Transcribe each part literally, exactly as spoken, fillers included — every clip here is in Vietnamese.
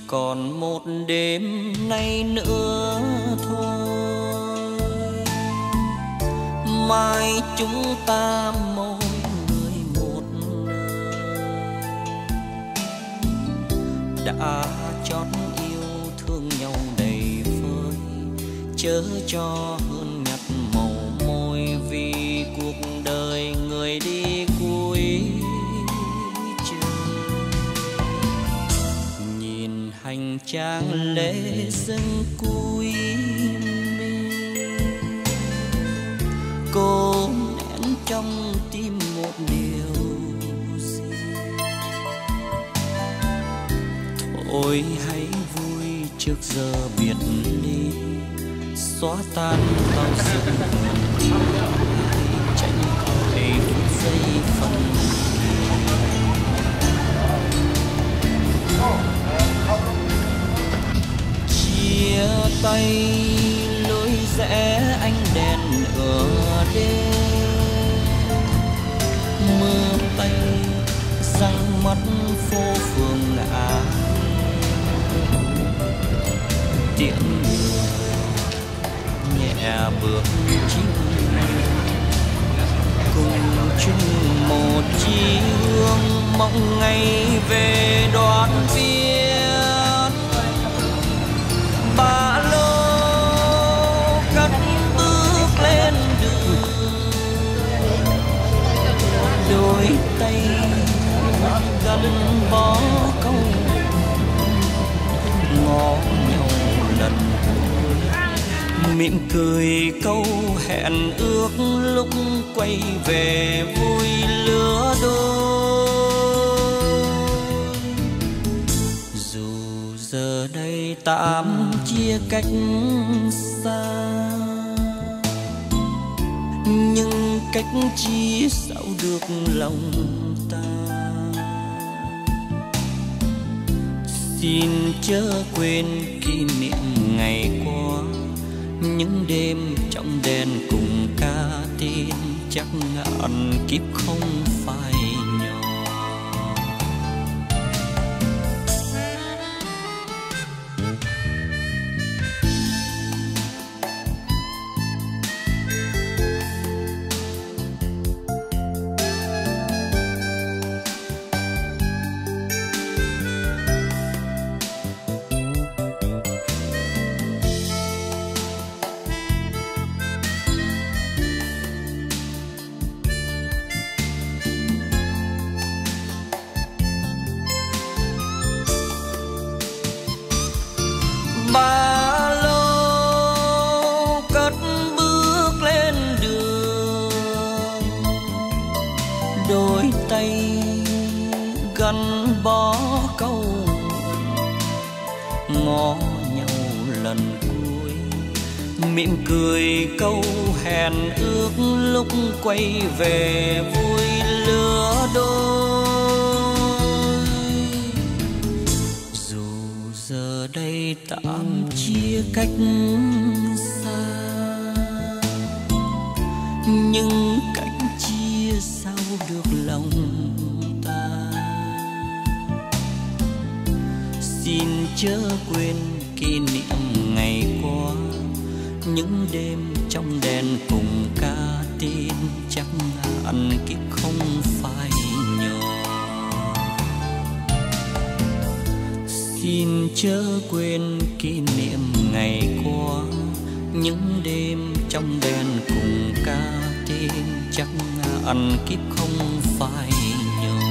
còn một đêm nay nữa thôi, mai chúng ta mỗi người một nơi. Đã chót yêu thương nhau đầy vơi, chớ cho hơn nhặt màu môi, vì cuộc đời người đi cuối trời. Nhìn hành trang lễ dâng cuối mình, cô nén trong tim một điều gì. Thôi hãy vui trước giờ biệt ly, xóa tan bao sự buồn đi, tránh khỏi phút giây phân chia tay. Lối rẽ ánh đèn ở đêm, mưa tay răng mắt phố phường lạ, tiễn nhẹ bước chính cùng chung một chí hướng, mong ngày về đoàn viên. Ba lô cất bước lên đường, đôi tay gắn bó câu ngó nhau lần cuối, mỉm cười câu hẹn ước lúc quay về vui lứa đôi. Dù giờ đây tạm chia cách xa, nhưng cách chia sao được lòng ta. Xin chớ quên kỷ niệm ngày qua, những đêm trong đèn cùng ca tin, chắc ngàn kiếp không phải nhỏ. Ba lô cất bước lên đường, đôi tay gắn bó câu ngó nhau lần cuối, mỉm cười câu hẹn ước lúc quay về vui lứa đôi. Dù giờ đây tạm chia cách xa, nhưng cách chia sao được lòng ta. Xin chớ quên kỷ niệm ngày qua, những đêm trong đèn cùng ca tin, chắc hẳn kiếp không phải nhỏ. Xin chớ quên kỷ niệm ngày qua, những đêm trong đèn cùng ca tin, chắc hẳn kiếp không phải nhỏ.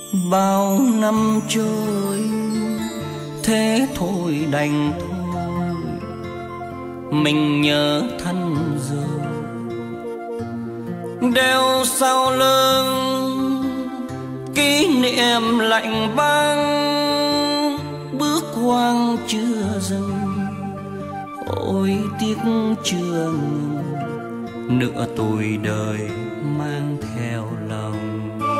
Bao năm trôi thế thôi đành thôi, mình nhớ thân rồi đeo sau lưng kỷ niệm lạnh băng, bước hoang chưa dừng ôi tiếc chưa ngừng, nửa tuổi đời mang theo lòng.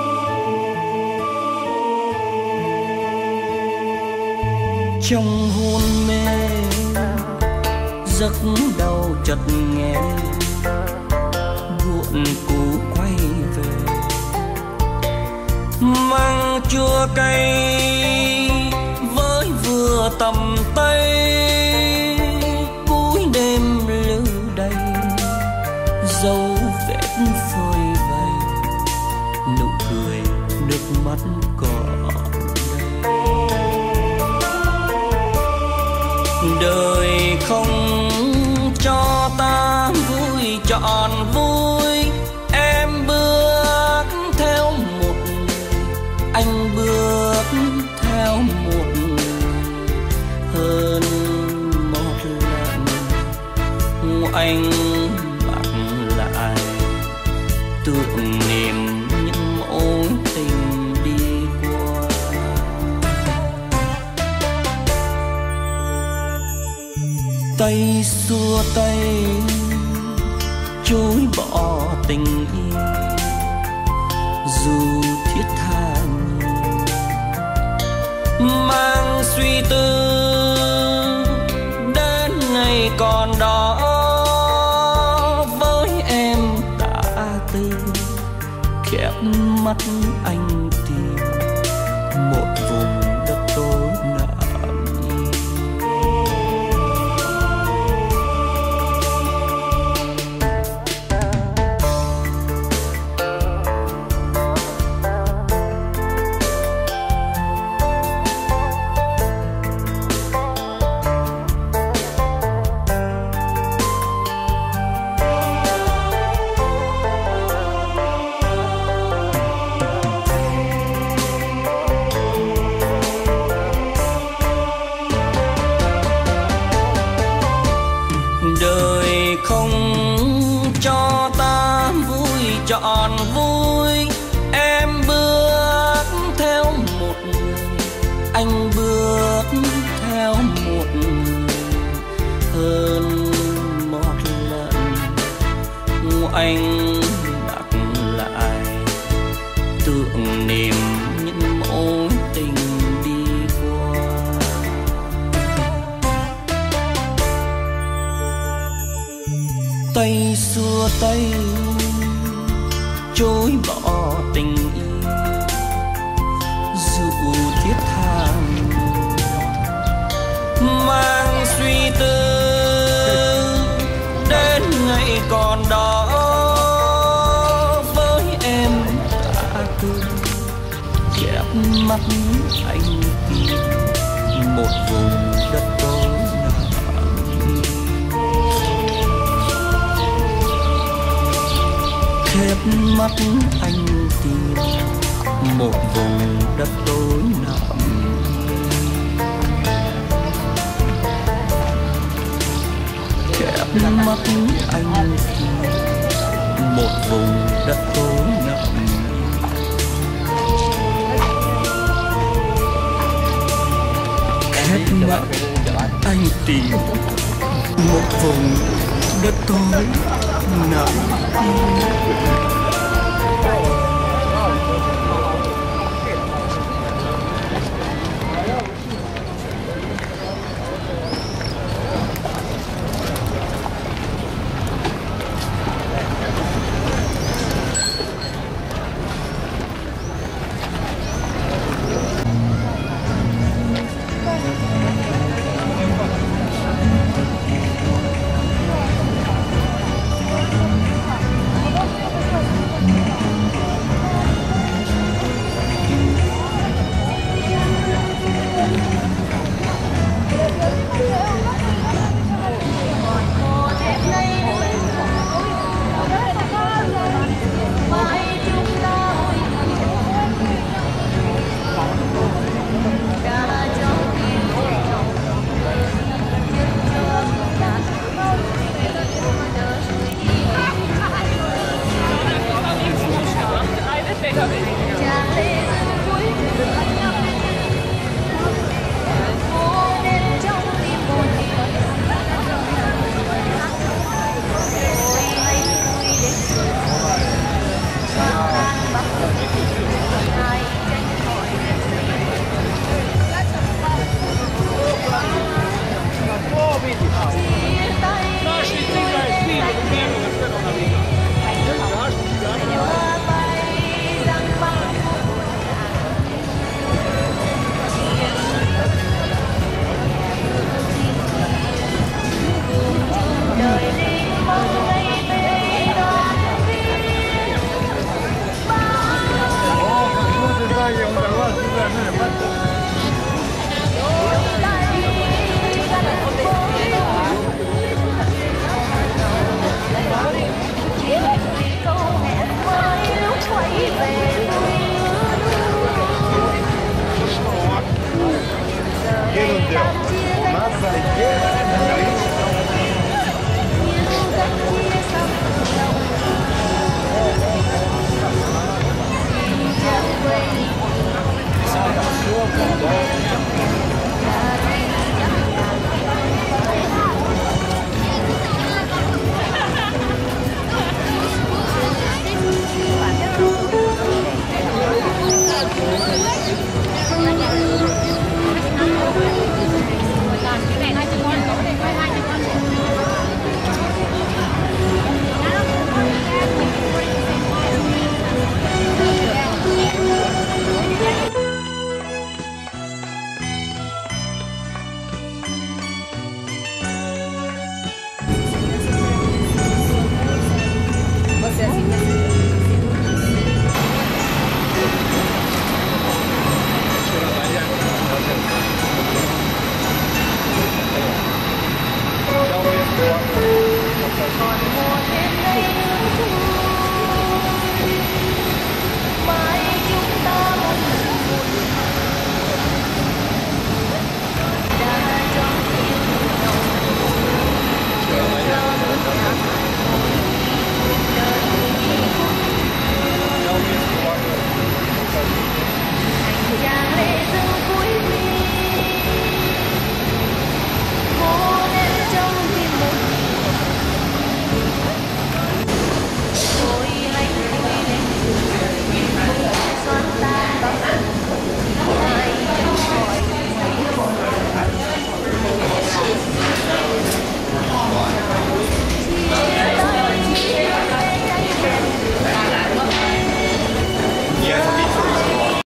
Trong hôn mê giấc đau chợt nghe, buồn cũ quay về mang chua cay với vừa tầm tay, cuối đêm lưu đầy dấu vết phơi bày, nụ cười nước mắt còn đời không cho ta vui trọn vui. Em bước theo một người, anh bước theo một người, hơn một lần anh bạc lại tưởng niệm những mối tình đi qua. Tay xua tay chối bỏ tình yêu, dù thiết tha nhiều mang suy tư đến ngày còn đó. Với em đã từ khép mắt anh tìm một vùng đất tối nặng yên. Đời không cho ta vui trọn vui, em bước theo một người, anh bước theo một người, hơn một lần anh đặt lại tưởng niệm những mối tình đi qua. Tay xua tay chối bỏ tình yêu, dù thiết tha mang suy tư đến ngày còn đó. Với em đã từng chép mắt anh tìm một vùng đất tối khép mắt anh tìm một vùng đất tối nặng. Khép mắt anh tìm một vùng đất tối nặng. Khép mắt anh tìm một vùng đất tối nặng.